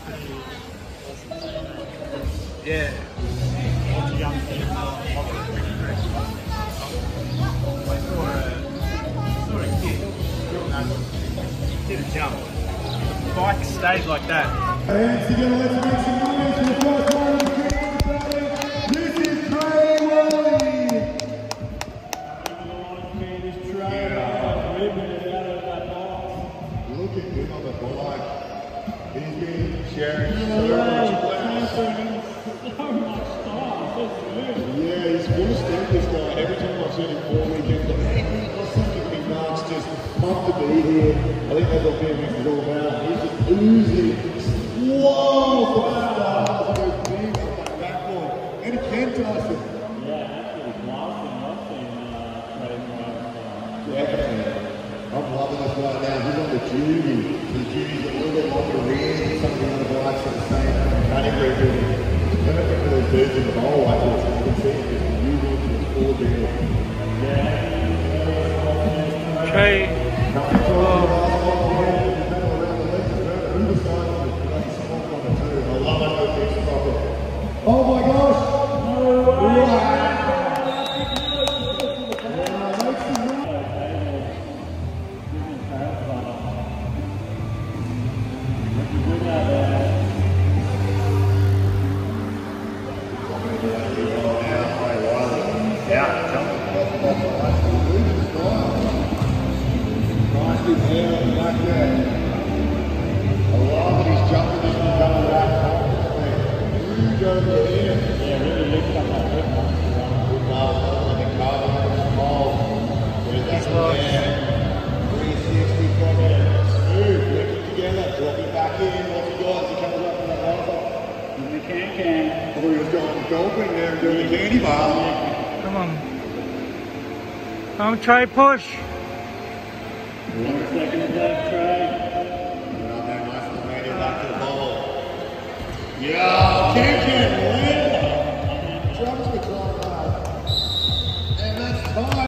Yeah. Lots of young kids. I saw a kid. Did a jump. The bike stayed like that. Hands together, let's make some noise for the first one of the cricket. This is Trey Wally. Look at him on the bike. He's been sharing so much class. Yeah, he's full of strength, this guy. Every time I've seen him 4 weekends, the angry or something he marks, just pumped to be here. I think that's what BMX is all about. He's just oozing. Whoa! Wow! Those big on that backboard. And he can Tyson. Yeah, absolutely blasting. I've seen Definitely. I'm loving this right now. He's on the Judy. The Judy's a little bit longer rear than some of the other bikes at the same running group. Perfect for those birds in the bowl like this. You can see it just moving to the forward there. Yeah. Trey. Oh my gosh! I thought he was going golfing there and doing the candy bar. Come on. Come try push. 1 second left, Trey. Well, they're nice and ready back to the ball. Yeah, can.